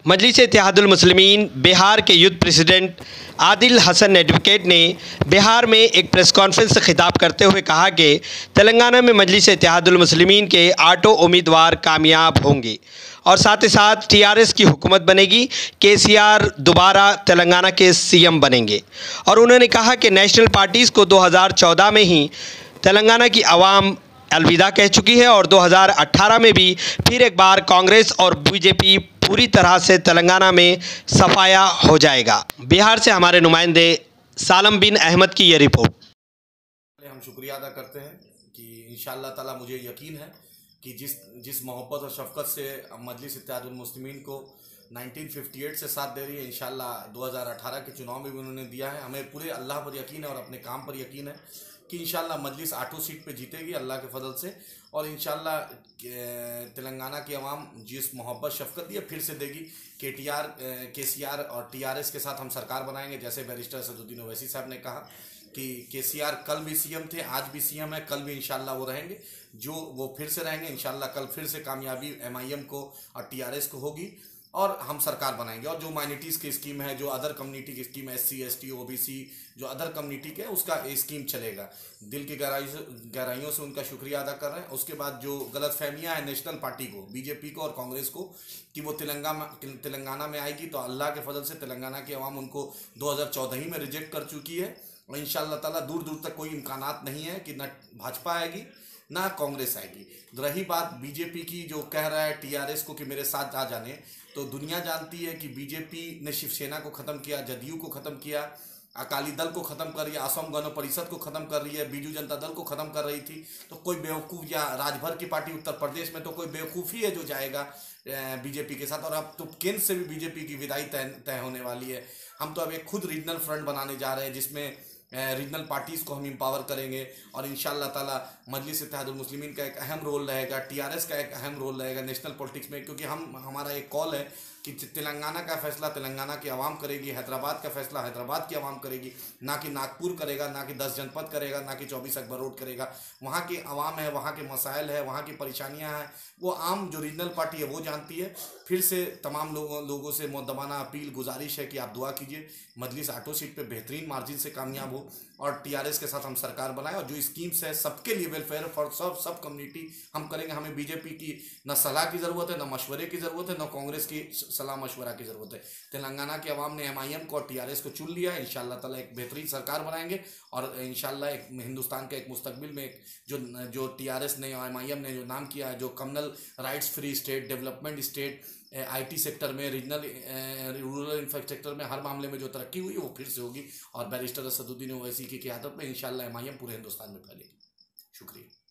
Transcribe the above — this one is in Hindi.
मजलिस इत्तेहादुल मुस्लिमीन बिहार के youth president Adil Hasan advocate ने बिहार में एक प्रेस कॉन्फ्रेंस से खिताब करते हुए कहा कि तेलंगाना में मजलिस इत्तेहादुल मुस्लिमीन के 8 उम्मीदवार कामयाब होंगे और साथ ही साथ टीआरएस की हुकूमत बनेगी। केसीआर दोबारा तेलंगाना के सीएम बनेंगे और उन्होंने कहा कि नेशनल पार्टीज़ को 2014 में ही तेलंगाना की आवाम अलविदा कह चुकी है और 2018 में भी फिर एक बार कांग्रेस और बीजेपी पूरी तरह से तेलंगाना में सफाया हो जाएगा। बिहार से हमारे नुमाइंदे सालम बिन अहमद की ये रिपोर्ट। हम शुक्रिया अदा करते हैं कि इंशाअल्लाह ताला मुझे यकीन है कि जिस मोहब्बत और शफकत से मजलिस इत्तेहादुल मुस्लिमीन को 1958 से साथ दे रही है, इंशाअल्लाह 2018 के चुनाव में भी उन्होंने दिया है। हमें पूरे अल्लाह पर यकीन है और अपने काम पर यकीन है कि इंशाअल्लाह मजलिस 8 सीट पे जीतेगी अल्लाह के फजल से और इंशाअल्लाह तेलंगाना की आवाम जिस मोहब्बत शफकत दिए फिर से देगी। केसीआर और टीआरएस के साथ हम सरकार बनाएंगे। जैसे बैरिस्टर असदुद्दीन ओवैसी साहब ने कहा कि केसीआर कल भी सीएम थे, आज भी सीएम है, कल भी इंशाअल्लाह वो रहेंगे, जो वो फिर से रहेंगे। इंशाअल्लाह कल फिर से कामयाबी एमआईएम को और टीआरएस को होगी और हम सरकार बनाएंगे। और जो माइनॉरिटीज़ की स्कीम है, जो अदर कम्युनिटी की स्कीम है, एससी एसटी ओबीसी जो अदर कम्युनिटी के, उसका स्कीम चलेगा। दिल की गहराइयों से उनका शुक्रिया अदा कर रहे हैं। उसके बाद जो गलतफहमियां हैं नेशनल पार्टी को, बीजेपी को और कांग्रेस को कि वो तेलंगाना में आएगी, तो अल्लाह के फजल से तेलंगाना की आवाम उनको 2014 ही में रिजेक्ट कर चुकी है और इंशाअल्लाह ताला दूर दूर तक कोई इम्कानात नहीं है कि न भाजपा आएगी ना कांग्रेस आएगी। रही बात बीजेपी की, जो कह रहा है टीआरएस को कि मेरे साथ आ जाने, तो दुनिया जानती है कि बीजेपी ने शिवसेना को ख़त्म किया, जदयू को ख़त्म किया, अकाली दल को ख़त्म कर रही है, असम गण परिषद को ख़त्म कर रही है, बीजू जनता दल को ख़त्म कर रही थी। तो कोई बेवकूफ़, या राजभर की पार्टी उत्तर प्रदेश में तो कोई बेवकूफ़ी है जो जाएगा बीजेपी के साथ। और अब तो केंद्र से भी बीजेपी की विदाई तय होने वाली है। हम तो अब एक खुद रीजनल फ्रंट बनाने जा रहे हैं जिसमें रीजनल पार्टीज़ को हम एम्पावर करेंगे और इंशाअल्लाह ताला मजलिस इत्तेहादुल मुस्लिमीन का एक अहम रोल रहेगा, टीआरएस का एक अहम रोल रहेगा नेशनल पॉलिटिक्स में, क्योंकि हमारा एक कॉल है कि तेलंगाना का फैसला तेलंगाना की आवाम करेगी, हैदराबाद का फैसला हैदराबाद की आवाम करेगी, ना कि नागपुर करेगा, ना कि 10 जनपद करेगा, ना कि 24 अकबर रोड करेगा। वहाँ की आवाम है, वहाँ के मसाइल है, वहाँ की परेशानियाँ हैं, वो आम जो रीजनल पार्टी है वो जानती है। फिर से तमाम लोगों से मुद्दमाना अपील गुजारिश है कि आप दुआ कीजिए मजलिस 8 सीट पे बेहतरीन मार्जिन से कामयाब हो और टीआरएस के साथ हम सरकार बनाएं और जो स्कीम्स है सबके लिए, वेलफेयर फॉर सब कम्युनिटी हम करेंगे। हमें बीजेपी की न सलाह की ज़रूरत है, न मशवरे की ज़रूरत है, न कांग्रेस की सलाह मशवरा की ज़रूरत है। तेलंगाना की आवाम ने एमआईएम को और टीआरएस को चुन लिया है। इंशाअल्लाह ताला एक बेहतरीन सरकार बनाएंगे और इंशाअल्लाह एक हिंदुस्तान के एक मुस्तकबिल में एक जो टीआरएस ने और एमआईएम ने जो नाम किया है, जो communal riots free state, development state, IT sector में, रीजनल रूरल इंफ्रास्ट्रक्चर में, हर मामले में जो तरक्की हुई है वो फिर से होगी और बैरिस्टर असदुद्दीन ओवैसी की क़यादत में इंशाअल्लाह एमआईएम पूरे हिंदुस्तान में फैलेगी। शुक्रिया।